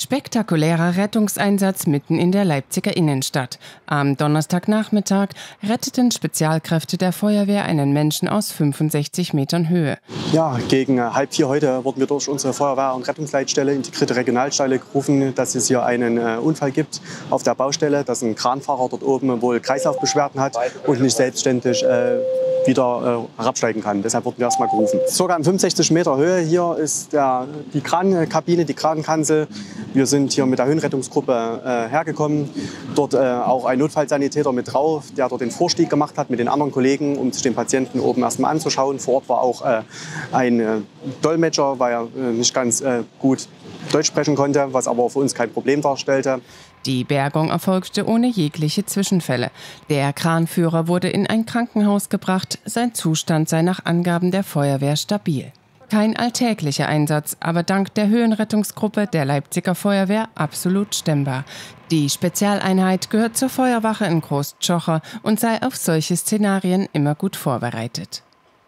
Spektakulärer Rettungseinsatz mitten in der Leipziger Innenstadt. Am Donnerstagnachmittag retteten Spezialkräfte der Feuerwehr einen Menschen aus 65 Metern Höhe. Ja, gegen 3:30 heute wurden wir durch unsere Feuerwehr- und Rettungsleitstelle, integrierte Regionalstelle, gerufen, dass es hier einen Unfall gibt auf der Baustelle, dass ein Kranfahrer dort oben wohl Kreislaufbeschwerden hat und nicht selbstständig wieder herabsteigen kann. Deshalb wurden wir erstmal gerufen. Circa in 65 Meter Höhe hier ist die Krankabine, die Krankenkanzel. Wir sind hier mit der Höhenrettungsgruppe hergekommen. Dort auch ein Notfallsanitäter mit drauf, der dort den Vorstieg gemacht hat mit den anderen Kollegen, um sich den Patienten oben erstmal anzuschauen. Vor Ort war auch ein Dolmetscher, weil er nicht ganz gut Deutsch sprechen konnte, was aber für uns kein Problem darstellte. Die Bergung erfolgte ohne jegliche Zwischenfälle. Der Kranführer wurde in ein Krankenhaus gebracht. Sein Zustand sei nach Angaben der Feuerwehr stabil. Kein alltäglicher Einsatz, aber dank der Höhenrettungsgruppe der Leipziger Feuerwehr absolut stemmbar. Die Spezialeinheit gehört zur Feuerwache in Großtschocher und sei auf solche Szenarien immer gut vorbereitet.